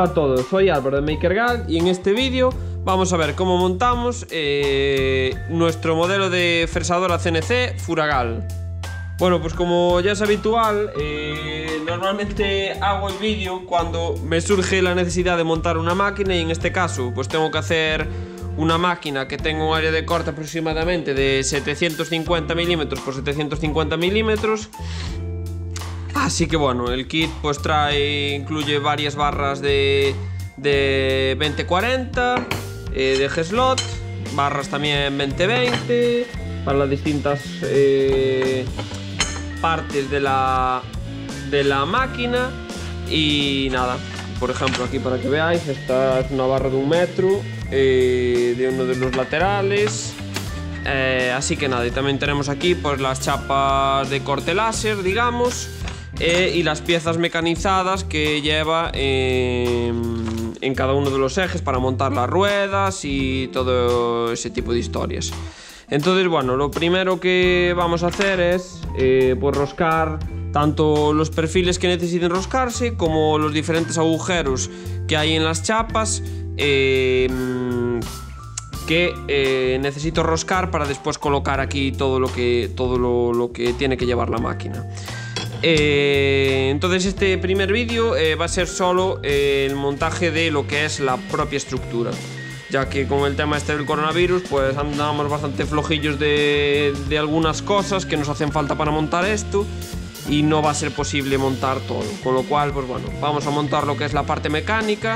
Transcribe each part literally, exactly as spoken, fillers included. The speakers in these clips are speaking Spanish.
Hola a todos, soy Álvaro de MakerGal y en este vídeo vamos a ver cómo montamos eh, nuestro modelo de fresadora C N C Furagal. Bueno, pues como ya es habitual, eh, normalmente hago el vídeo cuando me surge la necesidad de montar una máquina y en este caso pues tengo que hacer una máquina que tenga un área de corte aproximadamente de setecientos cincuenta milímetros por setecientos cincuenta milímetros. Así que bueno, el kit pues trae, incluye varias barras de, de veinte cuarenta, eh, de G-Slot, barras también veinte veinte para las distintas eh, partes de la, de la máquina. Y nada, por ejemplo aquí para que veáis, esta es una barra de un metro eh, de uno de los laterales. Eh, así que nada, y también tenemos aquí pues las chapas de corte láser, digamos. Eh, y las piezas mecanizadas que lleva eh, en cada uno de los ejes para montar las ruedas y todo ese tipo de historias. Entonces, bueno, lo primero que vamos a hacer es eh, pues roscar tanto los perfiles que necesiten roscarse como los diferentes agujeros que hay en las chapas eh, que eh, necesito roscar para después colocar aquí todo lo que, todo lo, lo que tiene que llevar la máquina. Eh, entonces este primer vídeo eh, va a ser solo eh, el montaje de lo que es la propia estructura, ya que con el tema este del coronavirus pues andamos bastante flojillos de, de algunas cosas que nos hacen falta para montar esto y no va a ser posible montar todo, con lo cual pues bueno, vamos a montar lo que es la parte mecánica.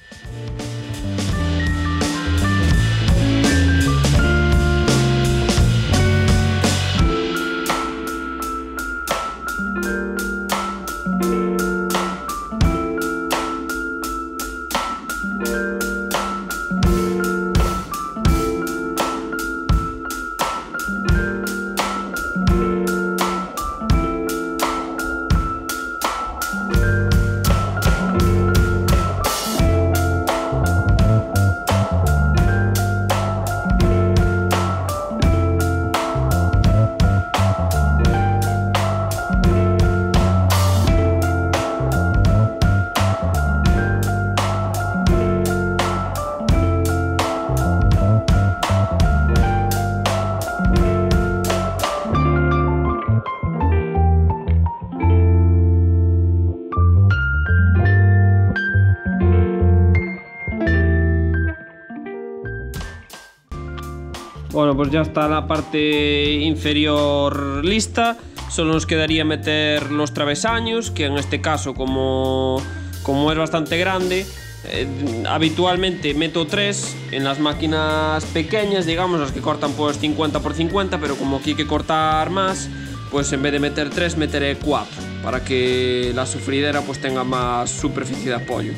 Bueno, pues ya está la parte inferior lista. Solo nos quedaría meter los travesaños, que en este caso como, como es bastante grande, eh, habitualmente meto tres en las máquinas pequeñas, digamos, las que cortan pues cincuenta por cincuenta, pero como aquí hay que cortar más, pues en vez de meter tres meteré cuatro, para que la sufridera pues tenga más superficie de apoyo.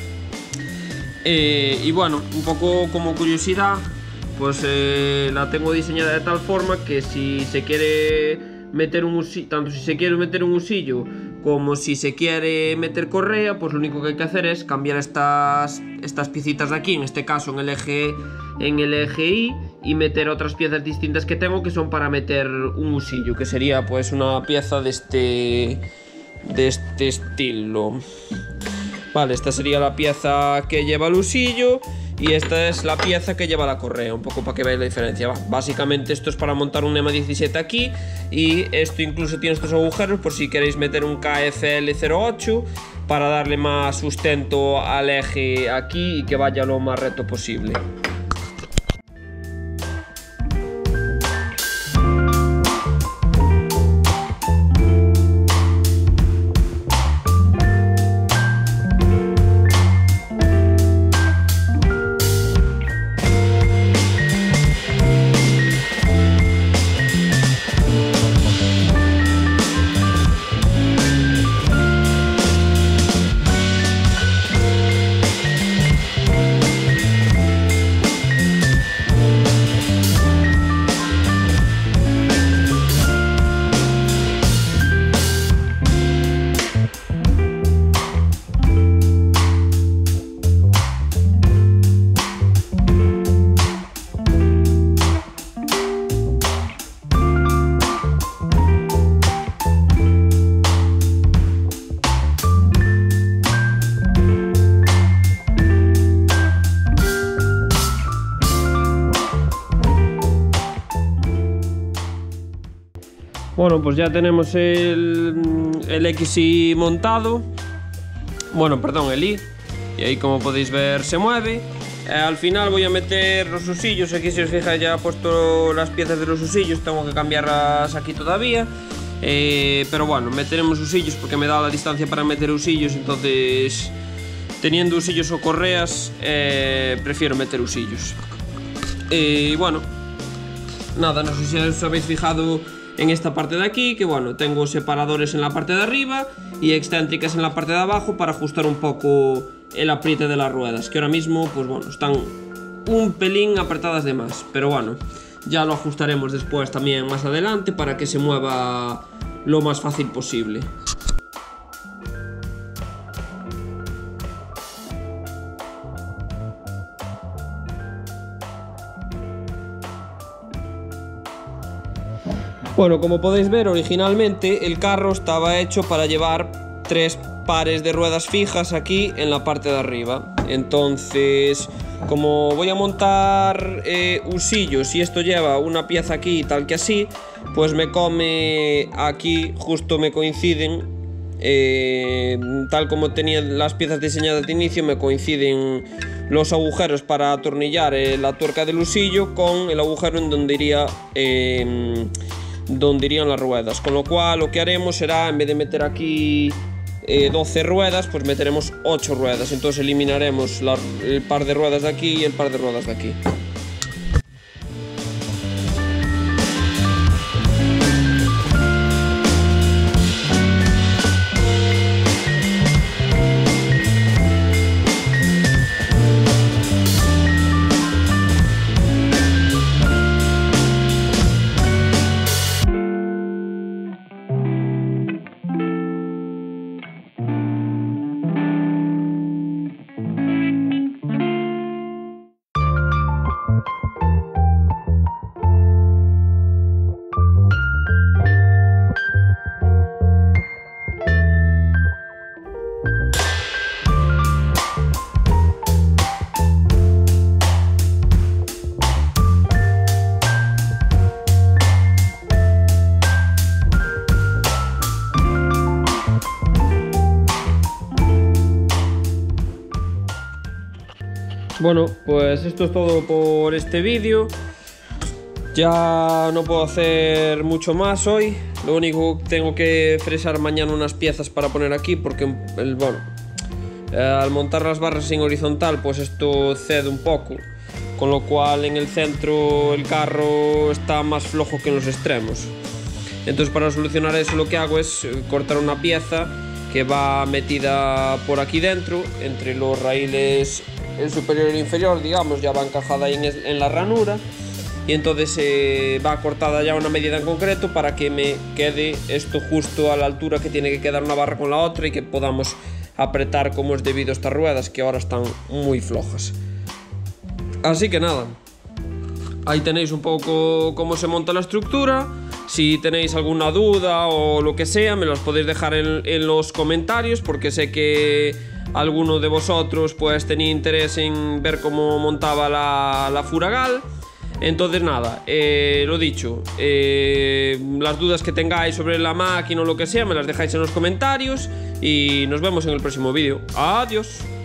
Eh, y bueno, un poco como curiosidad, pues eh, la tengo diseñada de tal forma que si se quiere meter un usillo, tanto si se quiere meter un usillo como si se quiere meter correa, pues lo único que hay que hacer es cambiar estas, estas piecitas de aquí, en este caso en el eje, en el eje Y, y meter otras piezas distintas que tengo que son para meter un usillo, que sería pues una pieza de este, de este estilo. Vale, esta sería la pieza que lleva el usillo y esta es la pieza que lleva la correa, un poco para que veáis la diferencia. Básicamente esto es para montar un M diecisiete aquí, y esto incluso tiene estos agujeros por si queréis meter un K F L cero ocho para darle más sustento al eje aquí y que vaya lo más recto posible. Bueno, pues ya tenemos el, el X I montado. Bueno, perdón, el Y. Y ahí, como podéis ver, se mueve. Eh, al final voy a meter los usillos. Aquí, si os fijáis, ya he puesto las piezas de los usillos. Tengo que cambiarlas aquí todavía. Eh, pero bueno, meteremos usillos porque me da la distancia para meter usillos. Entonces, teniendo usillos o correas, eh, prefiero meter usillos. Y eh, bueno, nada, no sé si os habéis fijado en esta parte de aquí, que bueno, tengo separadores en la parte de arriba y excéntricas en la parte de abajo para ajustar un poco el apriete de las ruedas, que ahora mismo, pues bueno, están un pelín apretadas de más, pero bueno, ya lo ajustaremos después también más adelante para que se mueva lo más fácil posible. Bueno, como podéis ver, originalmente el carro estaba hecho para llevar tres pares de ruedas fijas aquí en la parte de arriba. Entonces, como voy a montar eh, usillos y esto lleva una pieza aquí tal que así, pues me come aquí, justo me coinciden, eh, tal como tenía las piezas diseñadas de inicio, me coinciden los agujeros para atornillar eh, la tuerca del usillo con el agujero en donde iría... Eh, donde irían las ruedas, con lo cual lo que haremos será, en vez de meter aquí eh, doce ruedas, pues meteremos ocho ruedas. Entonces eliminaremos la, el par de ruedas de aquí y el par de ruedas de aquí. Bueno, pues esto es todo por este vídeo. Ya no puedo hacer mucho más hoy. Lo único que tengo que fresar mañana unas piezas para poner aquí, porque el, bueno, eh, al montar las barras en horizontal, pues esto cede un poco, con lo cual en el centro el carro está más flojo que en los extremos. Entonces, para solucionar eso, lo que hago es cortar una pieza que va metida por aquí dentro, entre los raíles, el superior y el inferior, digamos, ya va encajada ahí en, en la ranura, y entonces eh, va cortada ya una medida en concreto para que me quede esto justo a la altura que tiene que quedar una barra con la otra y que podamos apretar como es debido a estas ruedas, que ahora están muy flojas. Así que nada, ahí tenéis un poco cómo se monta la estructura. Si tenéis alguna duda o lo que sea, me las podéis dejar en, en los comentarios, porque sé que alguno de vosotros pues tenía interés en ver cómo montaba la, la Furagal. Entonces nada, eh, lo dicho, eh, las dudas que tengáis sobre la máquina o lo que sea, me las dejáis en los comentarios y nos vemos en el próximo vídeo. Adiós.